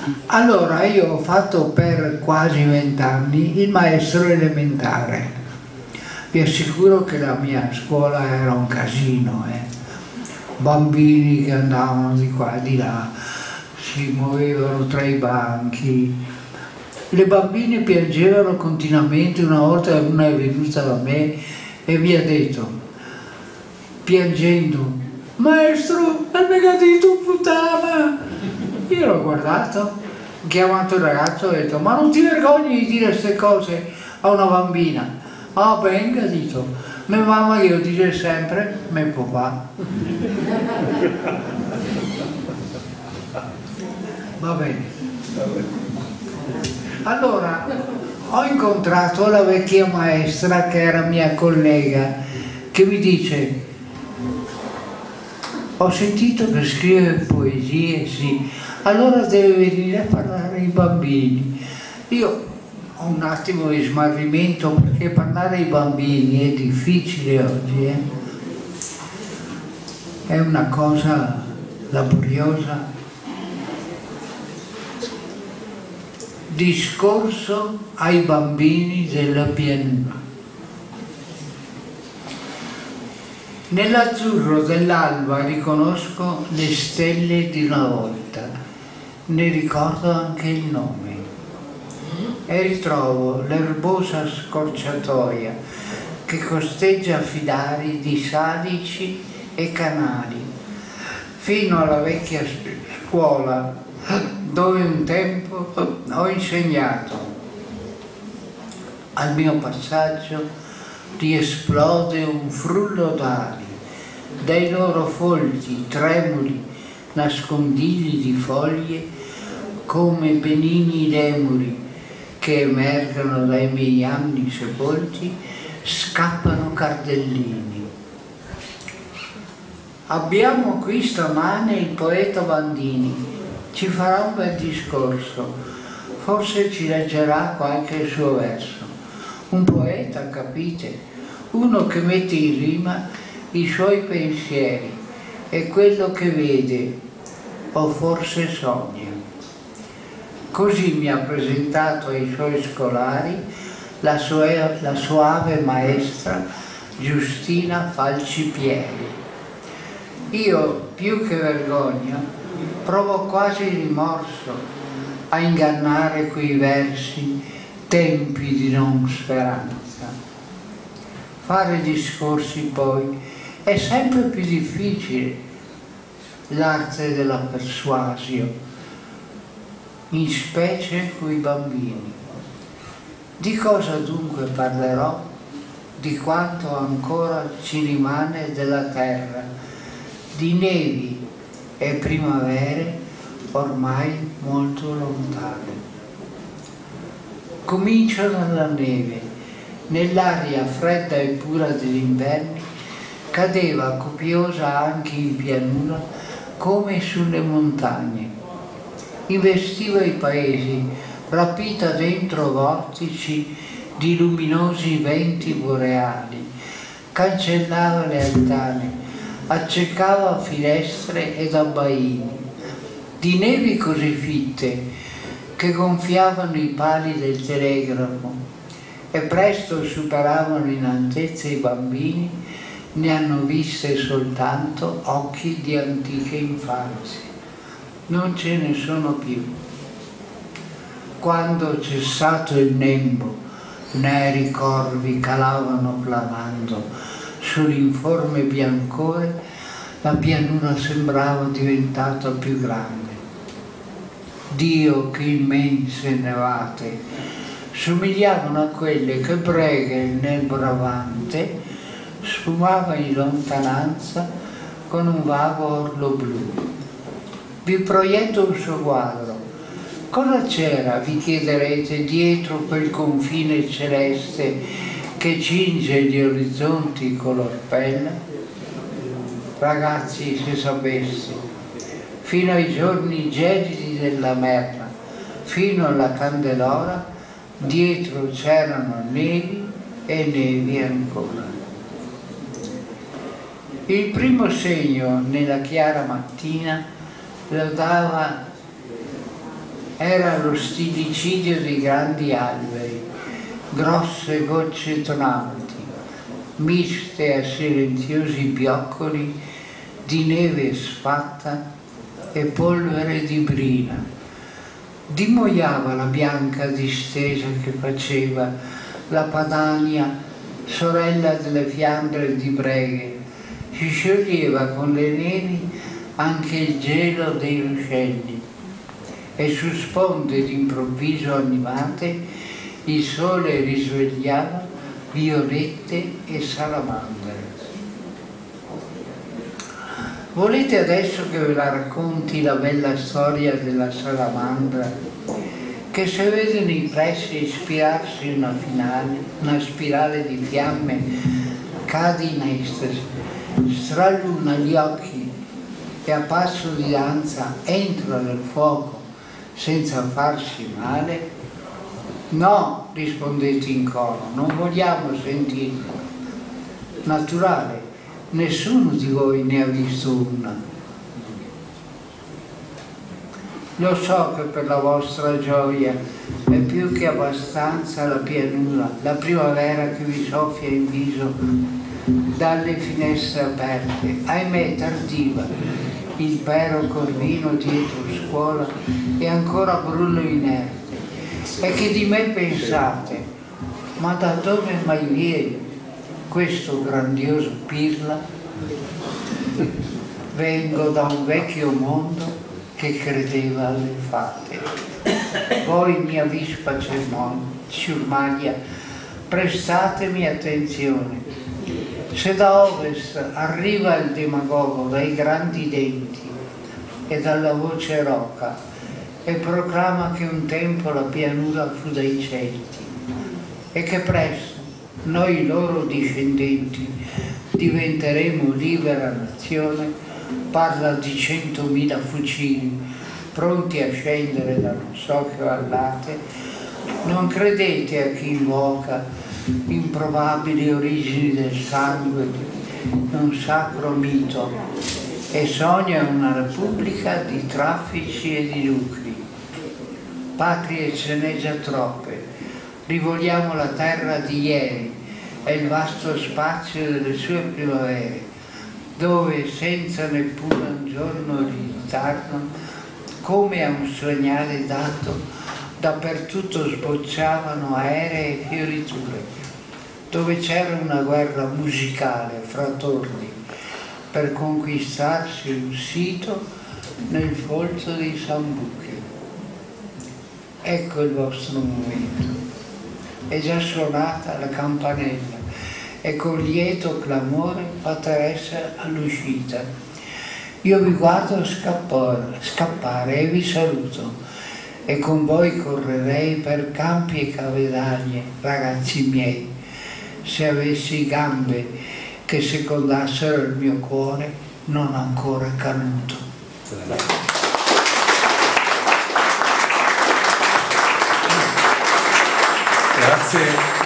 Allora, io ho fatto per quasi 20 anni il maestro elementare. Vi assicuro che la mia scuola era un casino, bambini che andavano di qua e di là, si muovevano tra i banchi. Le bambine piangevano continuamente. Una volta una è venuta da me e mi ha detto, piangendo, maestro, è negatito puttana. Io l'ho guardato, ho chiamato il ragazzo e ho detto, ma non ti vergogni di dire queste cose a una bambina? Ah, venga, dito, mia mamma io dice sempre, mio papà. Va bene. Allora, ho incontrato la vecchia maestra che era mia collega, che mi dice, ho sentito che scrive poesie, sì, allora deve venire a parlare ai bambini. Io ho un attimo di smarrimento perché parlare ai bambini è difficile oggi, è una cosa laboriosa. Discorso ai bambini della pianura. Nell'azzurro dell'alba riconosco le stelle di una volta, ne ricordo anche il nome e ritrovo l'erbosa scorciatoia che costeggia filari di salici e canali fino alla vecchia scuola dove un tempo ho insegnato. Al mio passaggio riesplode un frullo d'ali, dai loro folti tremuli nascondigli di foglie come benigni lemuri che emergono dai miei anni sepolti, scappano cardellini. Abbiamo qui stamane il poeta Bandini, ci farà un bel discorso, forse ci leggerà qualche suo verso. Un poeta, capite? Uno che mette in rima i suoi pensieri e quello che vede o forse sogna. Così mi ha presentato ai suoi scolari la soave maestra Giustina Falcipieri. Io, più che vergogna, provo quasi rimorso a ingannare quei versi, tempi di non speranza. Fare discorsi poi è sempre più difficile, l'arte della persuasione, in specie coi bambini. Di cosa dunque parlerò? Di quanto ancora ci rimane della terra, di nevi e primavere ormai molto lontane. Comincio dalla neve. Nell'aria fredda e pura degli inverni cadeva copiosa anche in pianura come sulle montagne. Investiva i paesi, rapita dentro vortici di luminosi venti boreali, cancellava le altane, accecava finestre ed abbaini, di nevi così fitte che gonfiavano i pali del telegrafo e presto superavano in altezza i bambini, ne hanno viste soltanto occhi di antiche infanzie. Non ce ne sono più. Quando cessato il nembo, neri corvi calavano planando sull'informe biancore, la pianura sembrava diventata più grande. Dio, che immense nevate, somigliavano a quelle che Bruegel nel Bravante sfumava in lontananza con un vago orlo blu. Vi proietto un suo quadro. Cosa c'era, vi chiederete, dietro quel confine celeste che cinge gli orizzonti color pelle? Ragazzi, se sapessi, fino ai giorni gelidi della Merla, fino alla Candelora, dietro c'erano nevi e nevi ancora. Il primo segno nella chiara mattina lo dava Era lo stillicidio di grandi alberi, grosse gocce tonanti, miste a silenziosi pioccoli di neve sfatta e polvere di brina. Dimoiava la bianca distesa che faceva la Padania, sorella delle Fiandre di Breghe. Si scioglieva con le nevi anche il gelo dei ruscelli e su sponde d'improvviso animate il sole risvegliava violette e salamandre. Volete adesso che ve la racconti la bella storia della salamandra che, se vede nei pressi ispirarsi una spirale di fiamme, cade in estasi, straluna gli occhi e a passo di danza entra nel fuoco senza farsi male? No, rispondete in coro, non vogliamo sentirlo. Naturale, nessuno di voi ne ha visto una. Lo so che per la vostra gioia è più che abbastanza la pianura, la primavera che vi soffia in viso dalle finestre aperte, ahimè tardiva, il pero corvino dietro scuola e ancora brullo inerte. E che di me pensate? Ma da dove mai viene questo grandioso pirla? Vengo da un vecchio mondo che credeva alle fate. Voi, mia vispa ciurmaglia, prestatemi attenzione. Se da ovest arriva il demagogo dai grandi denti e dalla voce roca e proclama che un tempo la pianura fu dei Celti e che presto noi loro discendenti diventeremo libera nazione, parla di 100.000 fucili pronti a scendere da non so che vallate, non credete a chi invoca improbabili origini del sangue di un sacro mito e sogna una repubblica di traffici e di lucri. Patrie ce n'è già troppe, rivogliamo la terra di ieri e il vasto spazio delle sue primavere, dove senza neppure un giorno di ritardo, come a un segnale dato, dappertutto sbocciavano aeree e fioriture, dove c'era una guerra musicale fra torni per conquistarsi un sito nel folto dei Sambuchi. Ecco il vostro momento. È già suonata la campanella e con lieto clamore fate ressa all'uscita. Io vi guardo scappare e vi saluto e con voi correrei per campi e cavedaglie, ragazzi miei, se avessi gambe che secondassero il mio cuore non ancora canuto. Grazie.